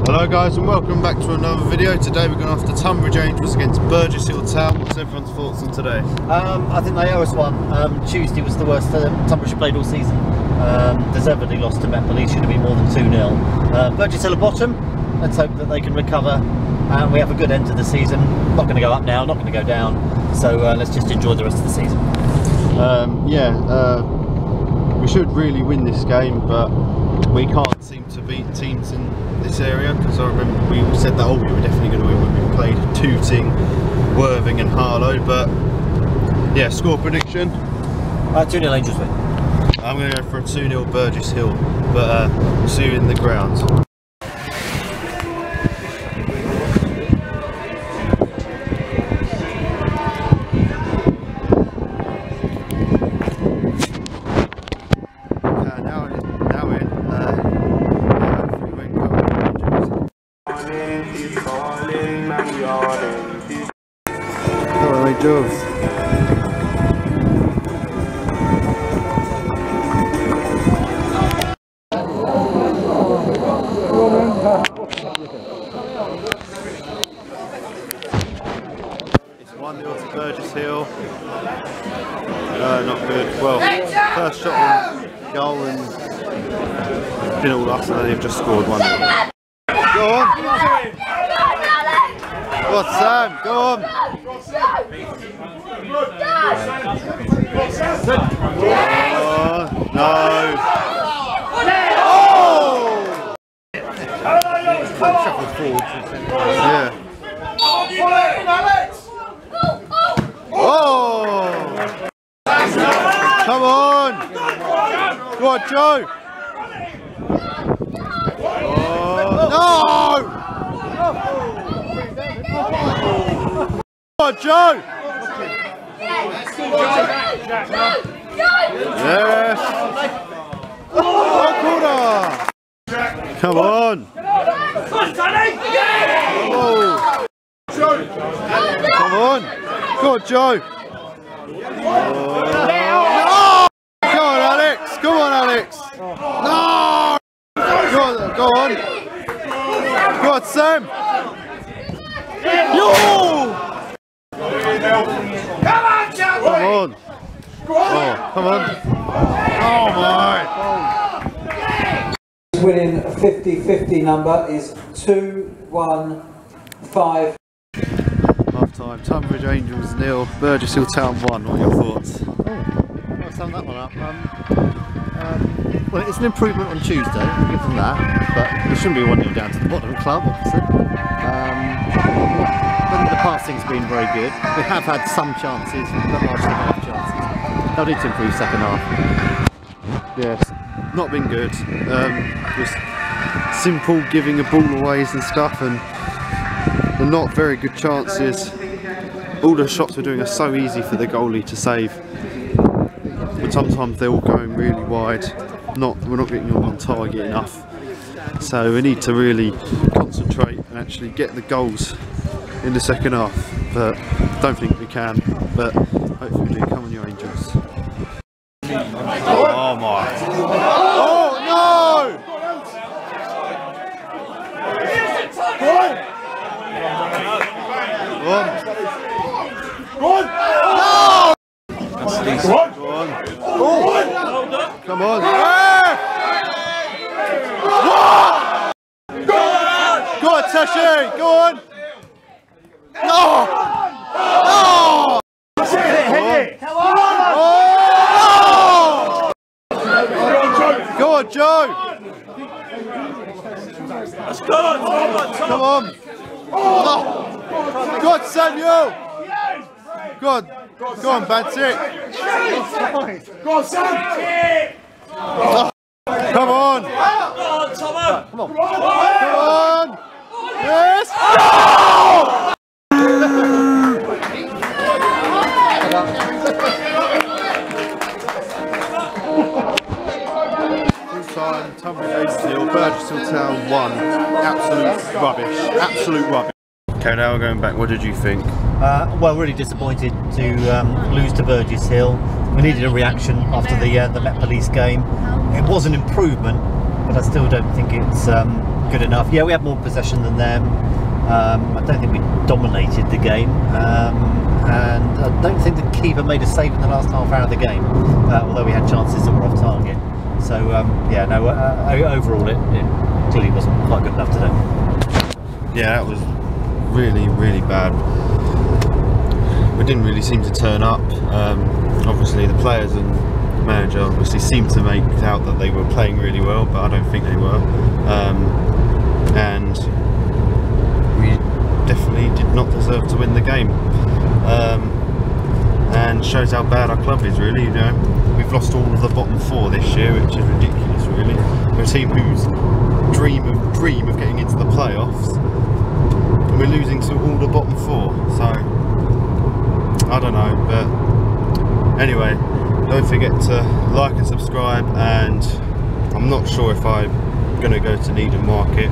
Hello guys and welcome back to another video. Today we're going after Tunbridge Angels against Burgess Hill Town. What's everyone's thoughts on today? I think they owe us one. Tuesday was the worst Tunbridge played all season. Deservedly lost to Met Police, should have been more than 2-0. Burgess Hill are bottom. Let's hope that they can recover. We have a good end to the season. Not going to go up now, not going to go down. So let's just enjoy the rest of the season. We should really win this game, but we can't seem to beat teams in this area, because I remember we all said that we were definitely going to win when we played Tooting, Worthing and Harlow. But yeah, score prediction? 2-0 Angels win. I'm going to go for a 2-0 Burgess Hill, but we'll see you in the ground. Jules. It's 1-0 to Burgess Hill. Not good. Well, first shot on goal and it's been all us, and they've just scored 1-0. Go on! Go on, Sam! Go on! No! Yeah. Oh! Come on! Go on, Joe! No! Come on, Joe! Yes! Corner! Come on! Oh. Come on! Go on, Joe! Oh. Come on, Alex! Come on, Alex! No! Go on! Go on, Sam! Yo! Come on, Joe! Come on! Oh, come on! Oh my! Winning 50-50 number is 2-1-5. Half time. Tunbridge Angels 0, Burgess Hill Town 1. What are your thoughts? I'll sum that one up. Well, it's an improvement on Tuesday, I'll give them that, but it shouldn't be 1-0 down to the bottom of the club, obviously. The passing's been very good. We have had some chances, but largely half chances. They'll need to improve second half. Yes, not been good. Just simple giving of ball aways and stuff, and not very good chances. All the shots we're doing are so easy for the goalie to save, but sometimes they're all going really wide. We're not getting on target enough. So we need to really concentrate and actually get the goals in the second half, but don't think we can, but hopefully we do. Come on, you Angels. Oh my! Oh no! Go on! Go on! No! That's decent. Go on! Come on! Go on, Tashi! Go on! No! No! Go on, Joe! Let's go! Come on! Oh. Go on, Samuel! Go on! Go on, Bantic! Go on, Sam! Oh. Come on! Come on, Tomo! Come on! Come on! Yes! No! Full-time, Tunbridge Angels 0, Burgess Hill Town 1. Absolute rubbish. Absolute rubbish. Okay, now we're going back. What did you think? Well, really disappointed to lose to Burgess Hill. We needed a reaction after the Met Police game. It was an improvement, but I still don't think it's good enough. Yeah, we had more possession than them. I don't think we dominated the game, and I don't think the keeper made a save in the last half hour of the game, although we had chances that were off target. So yeah, no, overall it clearly wasn't quite good enough today. Yeah, that was really, really bad. We didn't really seem to turn up. Obviously the players and the manager obviously seemed to make out that they were playing really well, but I don't think they were. And we definitely did not deserve to win the game. And shows how bad our club is, really. You know, we've lost all of the bottom 4 this year, which is ridiculous, really. We're a team whose dream of getting into the playoffs, and we're losing to all the bottom 4. So I don't know, but anyway, don't forget to like and subscribe. And I'm not sure if I'm going to go to Needham Market.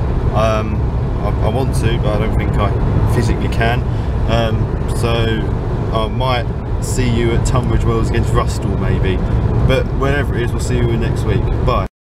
I want to, but I don't think I physically can. So I might see you at Tunbridge Wells against Rusthall maybe, but wherever it is, we'll see you next week. Bye.